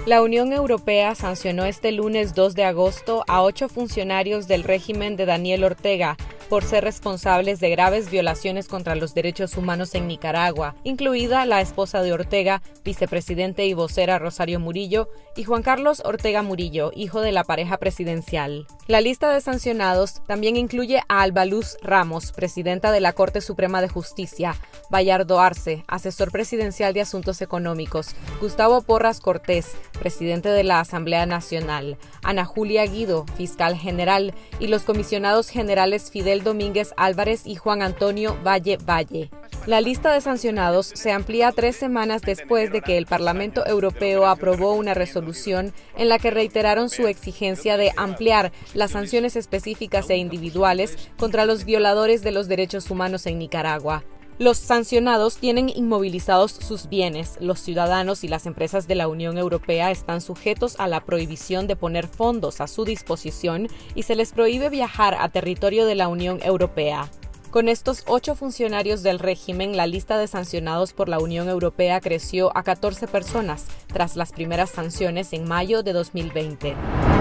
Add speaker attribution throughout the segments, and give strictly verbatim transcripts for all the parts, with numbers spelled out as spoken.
Speaker 1: La Unión Europea sancionó este lunes dos de agosto a ocho funcionarios del régimen de Daniel Ortega por ser responsables de graves violaciones contra los derechos humanos en Nicaragua, incluida la esposa de Ortega, vicepresidente y vocera Rosario Murillo, y Juan Carlos Ortega Murillo, hijo de la pareja presidencial. La lista de sancionados también incluye a Alba Luz Ramos, presidenta de la Corte Suprema de Justicia, Bayardo Arce, asesor presidencial de Asuntos Económicos, Gustavo Porras Cortés, presidente de la Asamblea Nacional, Ana Julia Guido, fiscal general, y los comisionados generales Fidel Domínguez Álvarez y Juan Antonio Valle Valle. La lista de sancionados se amplía tres semanas después de que el Parlamento Europeo aprobó una resolución en la que reiteraron su exigencia de ampliar las sanciones específicas e individuales contra los violadores de los derechos humanos en Nicaragua. Los sancionados tienen inmovilizados sus bienes. Los ciudadanos y las empresas de la Unión Europea están sujetos a la prohibición de poner fondos a su disposición y se les prohíbe viajar a territorio de la Unión Europea. Con estos ocho funcionarios del régimen, la lista de sancionados por la Unión Europea creció a catorce personas tras las primeras sanciones en mayo de dos mil veinte.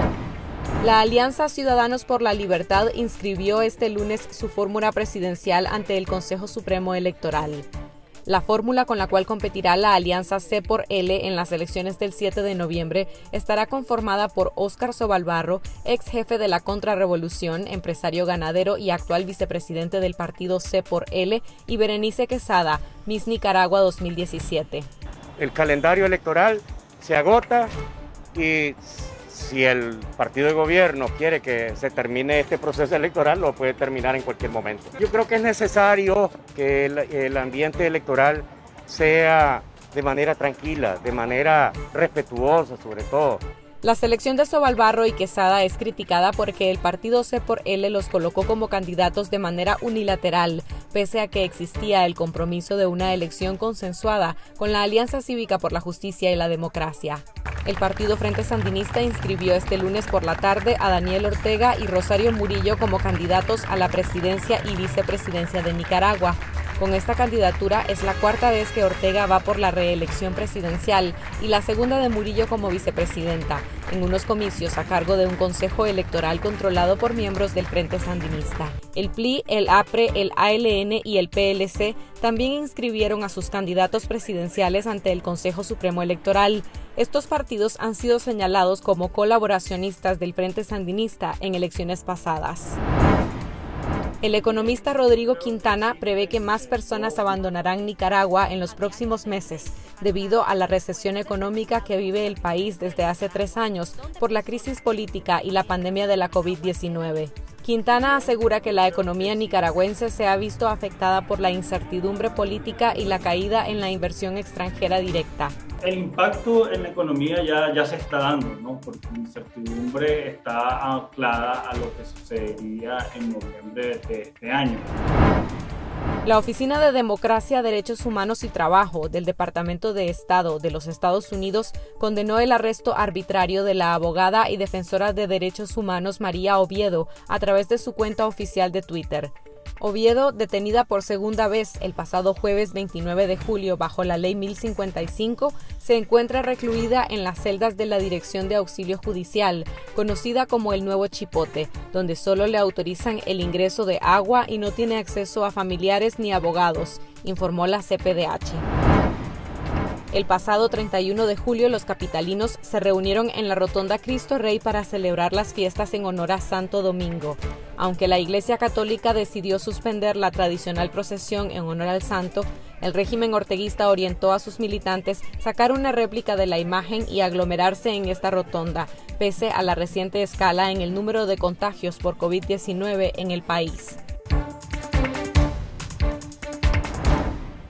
Speaker 1: La Alianza Ciudadanos por la Libertad inscribió este lunes su fórmula presidencial ante el Consejo Supremo Electoral. La fórmula con la cual competirá la alianza C por L en las elecciones del siete de noviembre estará conformada por Óscar Sobalbarro, ex jefe de la Contrarrevolución, empresario ganadero y actual vicepresidente del partido C por L, y Berenice Quesada, Miss Nicaragua dos mil diecisiete.
Speaker 2: El calendario electoral se agota y si el partido de gobierno quiere que se termine este proceso electoral, lo puede terminar en cualquier momento. Yo creo que es necesario que el, el ambiente electoral sea de manera tranquila, de manera respetuosa sobre todo.
Speaker 1: La selección de Sobalbarro y Quesada es criticada porque el partido C por L los colocó como candidatos de manera unilateral, pese a que existía el compromiso de una elección consensuada con la Alianza Cívica por la Justicia y la Democracia. El partido Frente Sandinista inscribió este lunes por la tarde a Daniel Ortega y Rosario Murillo como candidatos a la presidencia y vicepresidencia de Nicaragua. Con esta candidatura es la cuarta vez que Ortega va por la reelección presidencial y la segunda de Murillo como vicepresidenta, en unos comicios a cargo de un consejo electoral controlado por miembros del Frente Sandinista. El P L I, el A P R E, el A L N y el P L C también inscribieron a sus candidatos presidenciales ante el Consejo Supremo Electoral. Estos partidos han sido señalados como colaboracionistas del Frente Sandinista en elecciones pasadas. El economista Rodrigo Quintana prevé que más personas abandonarán Nicaragua en los próximos meses debido a la recesión económica que vive el país desde hace tres años por la crisis política y la pandemia de la COVID diecinueve. Quintana asegura que la economía nicaragüense se ha visto afectada por la incertidumbre política y la caída en la inversión extranjera directa.
Speaker 3: El impacto en la economía ya, ya se está dando, ¿no? Porque la incertidumbre está anclada a lo que sucedería en noviembre de este año.
Speaker 1: La Oficina de Democracia, Derechos Humanos y Trabajo del Departamento de Estado de los Estados Unidos condenó el arresto arbitrario de la abogada y defensora de derechos humanos María Oviedo a través de su cuenta oficial de Twitter. Oviedo, detenida por segunda vez el pasado jueves veintinueve de julio bajo la Ley mil cincuenta y cinco, se encuentra recluida en las celdas de la Dirección de Auxilio Judicial, conocida como el Nuevo Chipote, donde solo le autorizan el ingreso de agua y no tiene acceso a familiares ni abogados, informó la C P D H. El pasado treinta y uno de julio, los capitalinos se reunieron en la Rotonda Cristo Rey para celebrar las fiestas en honor a Santo Domingo. Aunque la Iglesia Católica decidió suspender la tradicional procesión en honor al santo, el régimen orteguista orientó a sus militantes sacar una réplica de la imagen y aglomerarse en esta rotonda, pese a la reciente escala en el número de contagios por COVID diecinueve en el país.